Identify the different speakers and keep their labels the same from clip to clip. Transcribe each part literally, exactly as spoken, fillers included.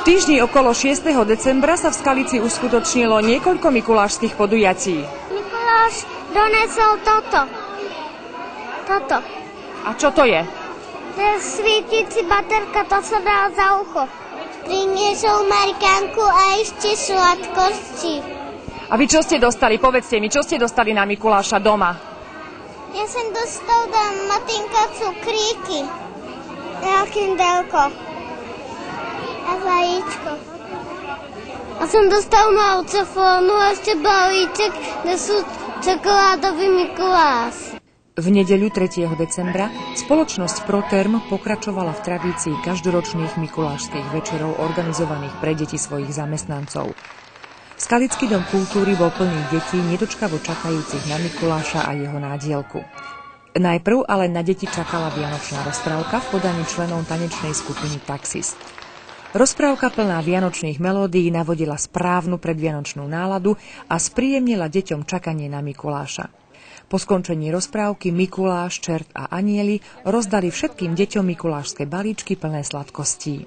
Speaker 1: týždni okolo šiesteho decembra sa v Skalici uskutočnilo niekoľko mikulášskych podujatí.
Speaker 2: Mikuláš donesol toto. Toto.
Speaker 1: A čo to je?
Speaker 2: To je svietici baterka, to sa dá za ucho. Priniesol Marikánku a ešte sladkosti.
Speaker 1: A vy čo ste dostali? Povedzte mi, čo ste dostali na Mikuláša doma?
Speaker 2: Ja som dostal do Matinka cukríky. A kindelko. A vajíčko. A som dostal malcefónu a ešte balíček, kde sú čokoládový Mikuláš.
Speaker 1: V nedeľu tretieho decembra spoločnosť Proterm pokračovala v tradícii každoročných mikulášskych večerov organizovaných pre deti svojich zamestnancov. Skalický dom kultúry bol plný detí nedočkavo čakajúcich na Mikuláša a jeho nádielku. Najprv ale na deti čakala vianočná rozprávka v podaní členov tanečnej skupiny Taxis. Rozprávka plná vianočných melódií navodila správnu predvianočnú náladu a spríjemnila deťom čakanie na Mikuláša. Po skončení rozprávky Mikuláš, čert a anieli rozdali všetkým deťom mikulášske balíčky plné sladkostí.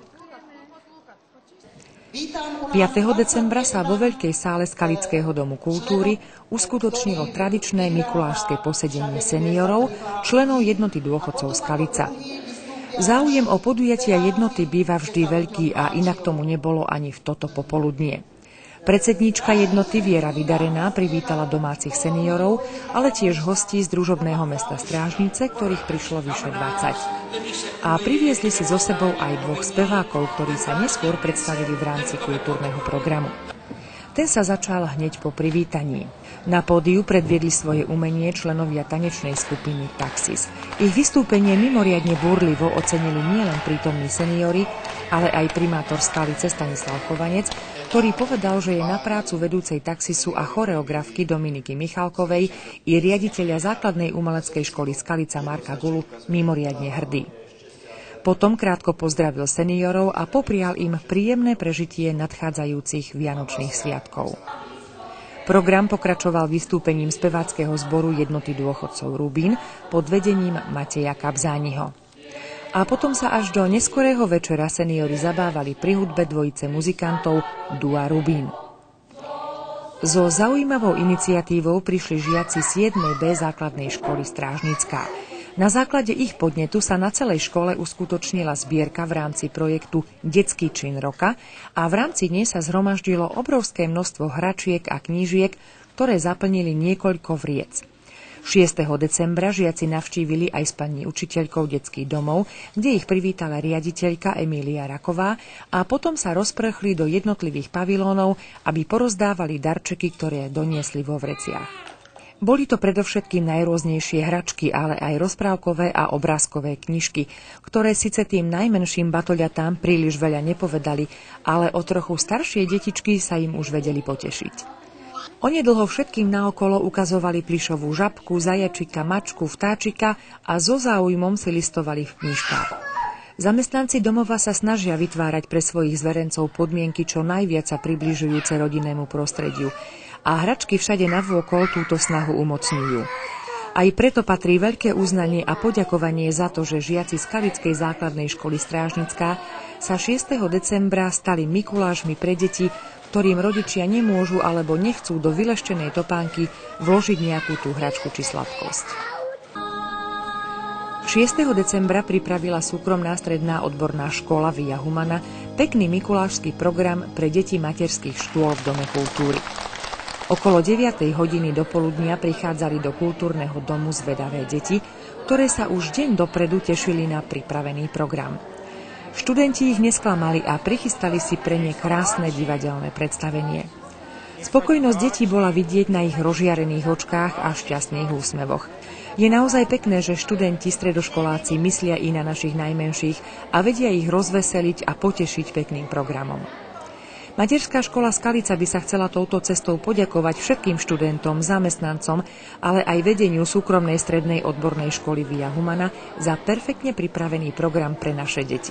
Speaker 1: piateho decembra sa vo veľkej sále Skalického domu kultúry uskutočnilo tradičné mikulášske posedenie seniorov, členov jednoty dôchodcov Skalica. Záujem o podujatia jednoty býva vždy veľký a inak tomu nebolo ani v toto popoludnie. Predsedníčka jednoty Viera Vydarená privítala domácich seniorov, ale tiež hostí z družobného mesta Strážnice, ktorých prišlo vyše dvadsať. A priviezli si so sebou aj dvoch spevákov, ktorí sa neskôr predstavili v rámci kultúrneho programu. Ten sa začal hneď po privítaní. Na pódiu predviedli svoje umenie členovia tanečnej skupiny Taxis. Ich vystúpenie mimoriadne búrlivo ocenili nielen prítomní seniori, ale aj primátor Skalice Stanislav Chovanec, ktorý povedal, že je na prácu vedúcej Taxisu a choreografky Dominiky Michalkovej i riaditeľa základnej umeleckej školy Skalica Marka Gulu mimoriadne hrdý. Potom krátko pozdravil seniorov a poprial im príjemné prežitie nadchádzajúcich vianočných sviatkov. Program pokračoval vystúpením speváckeho zboru jednoty dôchodcov Rubín pod vedením Mateja Kabzániho. A potom sa až do neskorého večera seniori zabávali pri hudbe dvojice muzikantov Dua Rubín. So zaujímavou iniciatívou prišli žiaci siedmej bé základnej školy Strážnická. Na základe ich podnetu sa na celej škole uskutočnila zbierka v rámci projektu Detský čin roka a v rámci nej sa zhromaždilo obrovské množstvo hračiek a knížiek, ktoré zaplnili niekoľko vriec. šiesteho decembra žiaci navštívili aj s pani učiteľkou detských domov, kde ich privítala riaditeľka Emília Raková a potom sa rozprchli do jednotlivých pavilónov, aby porozdávali darčeky, ktoré doniesli vo vreciach. Boli to predovšetkým najrôznejšie hračky, ale aj rozprávkové a obrázkové knižky, ktoré síce tým najmenším batoľatám príliš veľa nepovedali, ale o trochu staršie detičky sa im už vedeli potešiť. Onedlho všetkým naokolo ukazovali plyšovú žabku, zajačika, mačku, vtáčika a so záujmom si listovali v knižkách. Zamestnanci domova sa snažia vytvárať pre svojich zverencov podmienky čo najviac sa približujúce rodinnému prostrediu. A hračky všade navôkol túto snahu umocňujú. Aj preto patrí veľké uznanie a poďakovanie za to, že žiaci Skalickej základnej školy Strážnická sa šiesteho decembra stali Mikulášmi pre deti, ktorým rodičia nemôžu alebo nechcú do vyleštenej topánky vložiť nejakú tú hračku či sladkosť. šiesteho decembra pripravila súkromná stredná odborná škola Via Humana pekný mikulášsky program pre deti materských škôl v Dome kultúry. Okolo deviatej hodiny do poludnia prichádzali do kultúrneho domu zvedavé deti, ktoré sa už deň dopredu tešili na pripravený program. Študenti ich nesklamali a prichystali si pre ne krásne divadelné predstavenie. Spokojnosť detí bola vidieť na ich rozžiarených očkách a šťastných úsmevoch. Je naozaj pekné, že študenti stredoškoláci myslia i na našich najmenších a vedia ich rozveseliť a potešiť pekným programom. Materská škola Skalica by sa chcela touto cestou poďakovať všetkým študentom, zamestnancom, ale aj vedeniu súkromnej strednej odbornej školy Via Humana za perfektne pripravený program pre naše deti.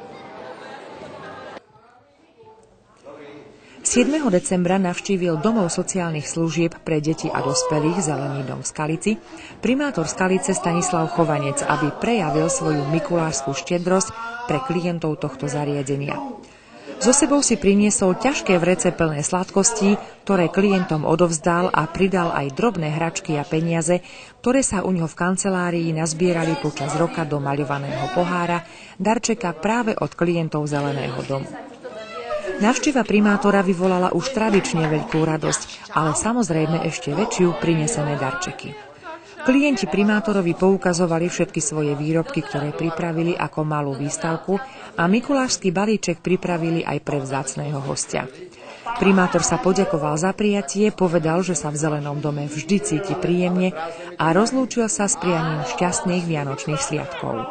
Speaker 1: siedmeho decembra navštívil domov sociálnych služieb pre deti a dospelých Zelený dom v Skalici primátor Skalice Stanislav Chovanec, aby prejavil svoju mikulášskú štedrosť pre klientov tohto zariadenia. So sebou si priniesol ťažké vrece plné sladkostí, ktoré klientom odovzdal a pridal aj drobné hračky a peniaze, ktoré sa u ňoho v kancelárii nazbierali počas roka do maľovaného pohára, darčeka práve od klientov Zeleného domu. Návšteva primátora vyvolala už tradične veľkú radosť, ale samozrejme ešte väčšiu prinesené darčeky. Klienti primátorovi poukazovali všetky svoje výrobky, ktoré pripravili ako malú výstavku a mikulášsky balíček pripravili aj pre vzácneho hostia. Primátor sa poďakoval za prijatie, povedal, že sa v Zelenom dome vždy cíti príjemne a rozlúčil sa s prianím šťastných vianočných sviatkov.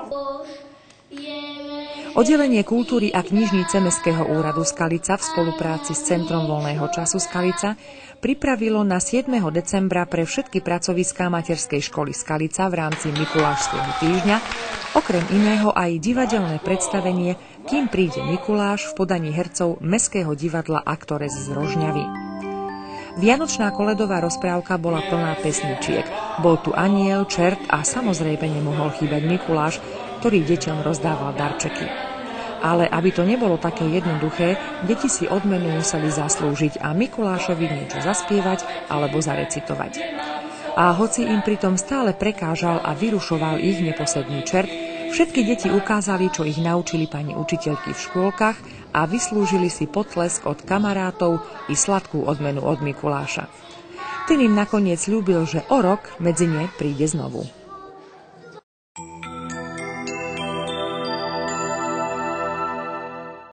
Speaker 1: Oddelenie kultúry a knižnice Mestského úradu Skalica v spolupráci s Centrom voľného času Skalica pripravilo na siedmeho decembra pre všetky pracoviská materskej školy Skalica v rámci Mikulášskeho týždňa okrem iného aj divadelné predstavenie Kým príde Mikuláš v podaní hercov Mestského divadla Aktores z Rožňavy. Vianočná koledová rozprávka bola plná pesničiek. Bol tu anjel, čert a samozrejme nemohol chýbať Mikuláš, ktorý deťom rozdával darčeky. Ale aby to nebolo také jednoduché, deti si odmenu museli zaslúžiť a Mikulášovi niečo zaspievať alebo zarecitovať. A hoci im pritom stále prekážal a vyrušoval ich neposedný čert, všetky deti ukázali, čo ich naučili pani učiteľky v škôlkach a vyslúžili si potlesk od kamarátov i sladkú odmenu od Mikuláša. Ten im nakoniec ľúbil, že o rok medzi ne príde znovu.